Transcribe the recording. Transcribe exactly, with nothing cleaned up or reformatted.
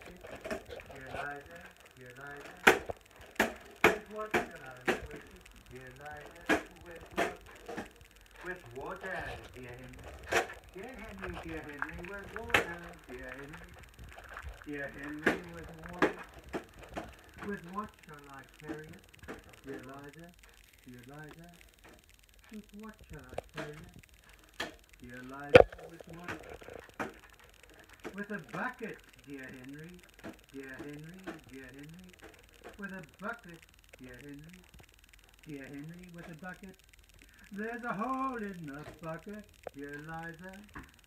bucket, dear Liza, dear Liza. With what shall I wet it, dear Liza? With what? With water, dear Henry. Dear Henry, dear Henry, with water, dear Henry. Dear Henry, with water. With what shall I carry it, dear Liza, dear Liza? With what shall I carry it, dear Liza? With what? With a bucket, dear Henry, dear Henry, dear Henry. With a bucket, dear Henry, dear Henry, with a bucket. There's a hole in the bucket, dear Liza.